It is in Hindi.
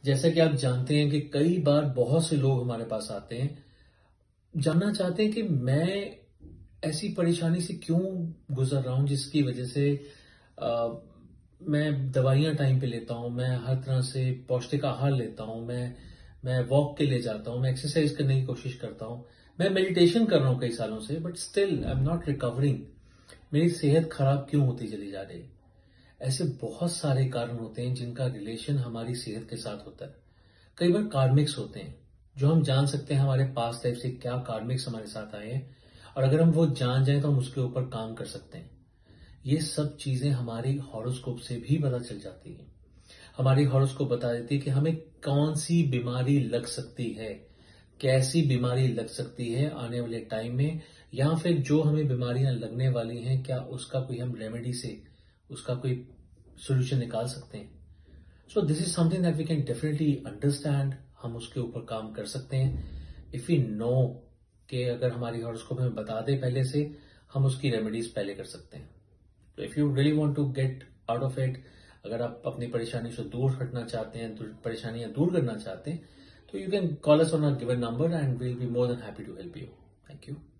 जैसा कि आप जानते हैं कि कई बार बहुत से लोग हमारे पास आते हैं, जानना चाहते हैं कि मैं ऐसी परेशानी से क्यों गुज़र रहा हूँ जिसकी वज़ह से अ, मैं दवाइयाँ टाइम पे लेता हूँ, मैं हर तरह से पौष्टिक आहार लेता हूँ, मैं वॉक के लिए जाता हूँ, मैं एक्सरसाइज़ करने की कोशिश करता हूँ, मैं मेडिटेशन कर रहा हूँ कई सालों से but still I am not recovering. मेरी सेहत खराब क्यों होती चली जा रही है? ऐसे बहुत सारे कारण होते हैं जिनका रिलेशन हमारी सेहत के साथ होता है। कई बार कार्मिक्स होते हैं जो हम जान सकते हैं हमारे पास्ट लाइफ से क्या कार्मिक्स हमारे साथ आए हैं, और अगर हम वो जान जाएं तो हम उसके ऊपर काम कर सकते हैं। ये सब चीजें हमारी हॉरोस्कोप से भी पता चल जाती हैं। हमारी हॉरोस्कोप बता देती है कि हमें कौन सी बीमारी लग सकती है, कैसी बीमारी लग सकती है आने वाले टाइम में, या फिर जो हमें बीमारियां लगने वाली हैं क्या उसका कोई हम रेमेडी से उसका कोई सोल्यूशन निकाल सकते हैं। So this is something that we can definitely understand. हम उसके ऊपर काम कर सकते हैं इफ वी नो कि अगर हमारी हॉरोस्कोप हमें बता दे पहले से, हम उसकी रेमेडीज पहले कर सकते हैं। तो if you really want to get out of it, अगर आप अपनी परेशानी से दूर हटना चाहते हैं, परेशानियां दूर करना चाहते हैं, तो you can call us on a given number and we'll be more than happy to help you. Thank you.